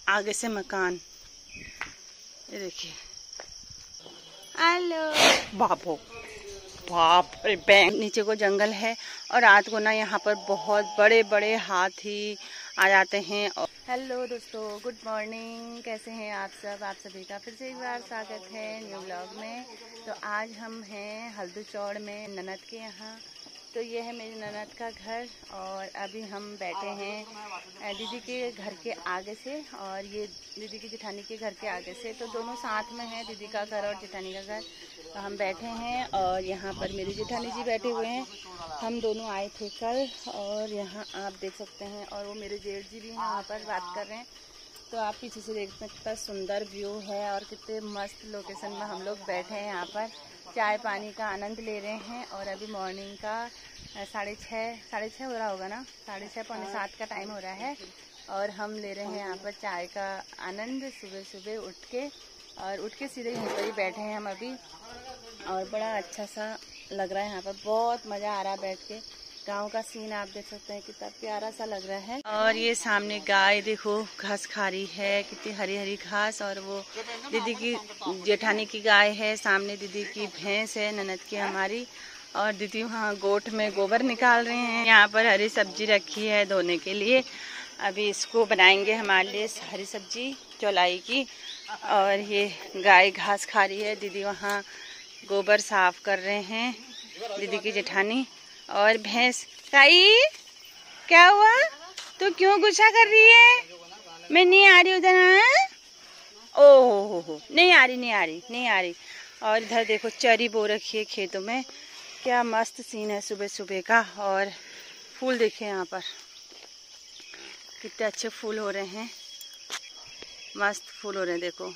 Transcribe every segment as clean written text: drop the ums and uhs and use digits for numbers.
आगे से मकान, ये देखिए। हेलो बापो बाप रे, बैंक नीचे को जंगल है और रात को ना यहाँ पर बहुत बड़े बड़े हाथी आ जाते हैं। हेलो दोस्तों, गुड मॉर्निंग, कैसे हैं आप सब? आप सभी का फिर से एक बार स्वागत है न्यू व्लॉग में। तो आज हम हैं हल्दूचौड़ में ननद के यहाँ। तो ये है मेरी ननद का घर और अभी हम बैठे हैं दीदी के घर के आगे से और ये दीदी की जेठानी के घर के आगे से। तो दोनों साथ में है, दीदी का घर और जेठानी का घर। तो हम बैठे हैं और यहाँ पर मेरी जेठानी जी बैठे हुए हैं। हम दोनों आए थे कल और यहाँ आप देख सकते हैं, और वो मेरे जेठ जी भी हैं वहाँ पर बात कर रहे हैं। तो आप पीछे से देख सकते हैं कितना सुंदर व्यू है और कितने मस्त लोकेशन में हम लोग बैठे हैं। यहाँ पर चाय पानी का आनंद ले रहे हैं और अभी मॉर्निंग का 6:30 हो रहा होगा ना, 6:30 पौने 7 का टाइम हो रहा है और हम ले रहे हैं यहाँ पर चाय का आनंद सुबह सुबह उठ के सीधे यहीं पर ही बैठे हैं हम अभी। और बड़ा अच्छा सा लग रहा है, यहाँ पर बहुत मज़ा आ रहा है बैठ के। गांव का सीन आप देख सकते हैं, कितना प्यारा सा लग रहा है। और ये सामने गाय देखो घास खा रही है, कितनी हरी हरी घास। और वो दीदी की जेठानी की गाय है, सामने दीदी की भैंस है ननद की हमारी। और दीदी वहाँ गोठ में गोबर निकाल रहे हैं। यहाँ पर हरी सब्जी रखी है धोने के लिए, अभी इसको बनाएंगे हमारे लिए हरी सब्जी चौलाई की। और ये गाय घास खा रही है, दीदी वहाँ गोबर साफ कर रहे हैं दीदी की जेठानी। और भैंस काई क्या हुआ, तो क्यों गुस्सा कर रही है? मैं नहीं आ रही उधर। ओह हो, नहीं आ रही। और इधर देखो चरी बो रखी है खेतों में, क्या मस्त सीन है सुबह सुबह का। और फूल देखिए यहाँ पर कितने अच्छे फूल हो रहे हैं, मस्त फूल हो रहे हैं देखो।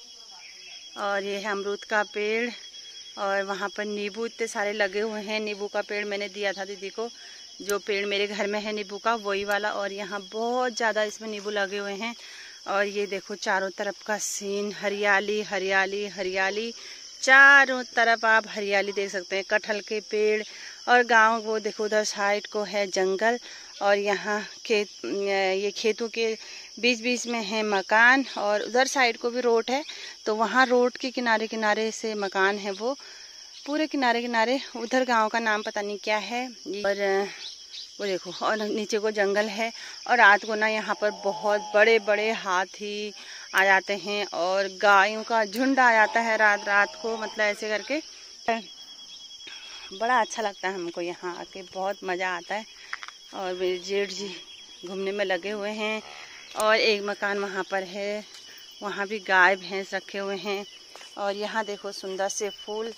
और ये है अमरूद का पेड़ और वहाँ पर नींबू इतने सारे लगे हुए हैं। नींबू का पेड़ मैंने दिया था दीदी को, जो पेड़ मेरे घर में है नींबू का वही वाला। और यहाँ बहुत ज़्यादा इसमें नींबू लगे हुए हैं। और ये देखो चारों तरफ का सीन, हरियाली हरियाली हरियाली, चारों तरफ आप हरियाली देख सकते हैं, कटहल के पेड़। और गांव वो देखो उधर साइड को है जंगल और यहाँ ये खेतों के बीच बीच में है मकान। और उधर साइड को भी रोड है, तो वहाँ रोड के किनारे किनारे से मकान है, वो पूरे किनारे किनारे। उधर गांव का नाम पता नहीं क्या है। और वो देखो, और नीचे को जंगल है और रात को ना यहाँ पर बहुत बड़े बड़े हाथी आ जाते हैं और गायों का झुंड आ जाता है रात रात को, मतलब ऐसे करके। बड़ा अच्छा लगता है हमको यहाँ आके, बहुत मज़ा आता है। और मेरे जेठ जी घूमने में लगे हुए हैं। और एक मकान वहाँ पर है, वहाँ भी गाय भैंस रखे हुए हैं। और यहाँ देखो सुंदर से फूल,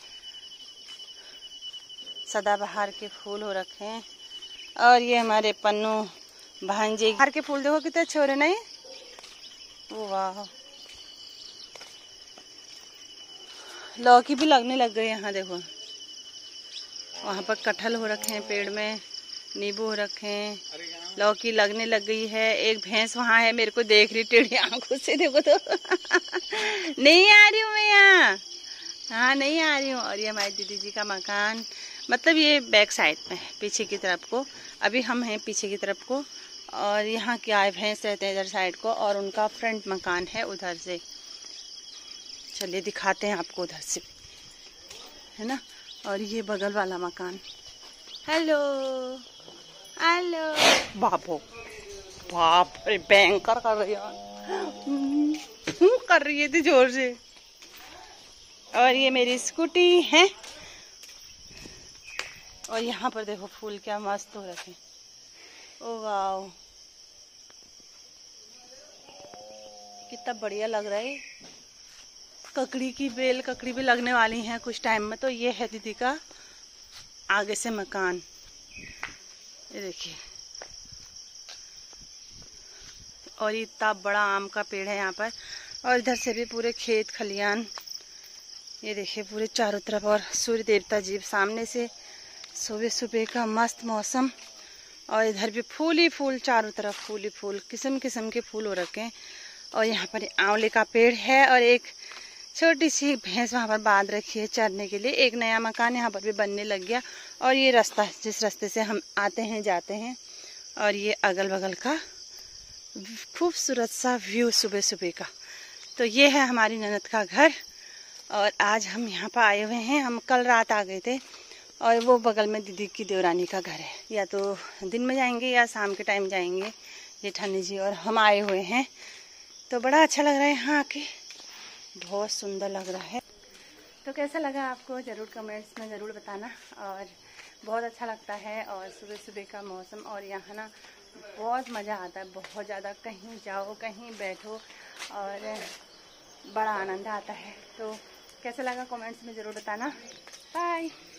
सदाबहार के फूल हो रखे हैं। और ये हमारे पन्नू भांजे बाहर के फूल देखो कितने अच्छे हो रहे नहीं? वाह, लौकी भी लगने लग गई यहाँ देखो। वहाँ पर कटहल हो रखे हैं पेड़ में, नींबू हो रखे हैं, लौकी लगने लग गई है। एक भैंस वहाँ है, मेरे को देख रही टेढ़ी आंखों से देखो तो। नहीं आ रही हूँ मैं यहाँ, हाँ नहीं आ रही हूँ। और ये हमारी दीदी जी का मकान, मतलब ये बैक साइड में है, पीछे की तरफ को। अभी हम हैं पीछे की तरफ को। और यहाँ गाय भैंस रहते हैं इधर साइड को, और उनका फ्रंट मकान है उधर से। चलिए दिखाते हैं आपको उधर से, है ना। और ये बगल वाला मकान। हेलो हेलो बापो बाप रे, बैंकर कर रही कर रही थी जोर से। और ये मेरी स्कूटी है। और यहाँ पर देखो फूल क्या मस्त हो रखे। ओ वाह, कितना बढ़िया लग रहा है। ककड़ी की बेल, ककड़ी भी लगने वाली हैं कुछ टाइम में। तो ये है दीदी का आगे से मकान, ये देखिए। और इतना बड़ा आम का पेड़ है यहाँ पर। और इधर से भी पूरे खेत खलियान, ये देखिए पूरे चारों तरफ। और सूर्य देवता जी सामने से, सुबह सुबह का मस्त मौसम। और इधर भी फूल ही फूल, चारों तरफ फूल ही फूल, किस्म किस्म के फूल हो रखे हैं। और यहाँ पर आंवले का पेड़ है और एक छोटी सी भैंस वहाँ पर बांध रखी है चरने के लिए। एक नया मकान यहाँ पर भी बनने लग गया। और ये रास्ता जिस रास्ते से हम आते हैं जाते हैं, और ये अगल बगल का खूबसूरत सा व्यू सुबह सुबह का। तो ये है हमारी ननद का घर और आज हम यहाँ पर आए हुए हैं। हम कल रात आ गए थे और वो बगल में दीदी की देवरानी का घर है। या तो दिन में जाएंगे या शाम के टाइम जाएंगे जेठानी जी और हम आए हुए हैं। तो बड़ा अच्छा लग रहा है यहाँ आके, बहुत सुंदर लग रहा है। तो कैसा लगा आपको ज़रूर कमेंट्स में ज़रूर बताना। और बहुत अच्छा लगता है और सुबह सुबह का मौसम और यहाँ ना बहुत मज़ा आता है, बहुत ज़्यादा। कहीं जाओ कहीं बैठो और बड़ा आनंद आता है। तो कैसा लगा कमेंट्स में ज़रूर बताना। बाय।